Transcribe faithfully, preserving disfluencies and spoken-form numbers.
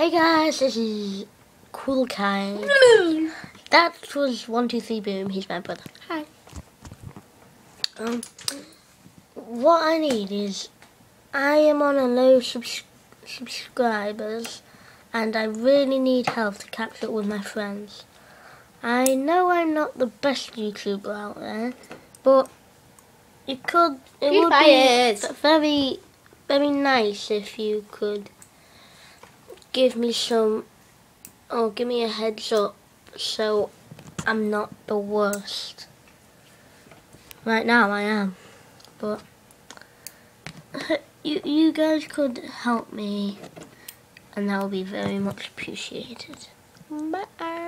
Hey guys, this is Cool Kai. That was one two three boom. He's my brother. Hi. Um, what I need is I am on a low subs subscribers, and I really need help to catch up with my friends. I know I'm not the best YouTuber out there, but it could. It would be very, very nice if you could give me some, or give me a heads up so I'm not the worst. Right now I am, but you, you guys could help me, and that would be very much appreciated. Bye.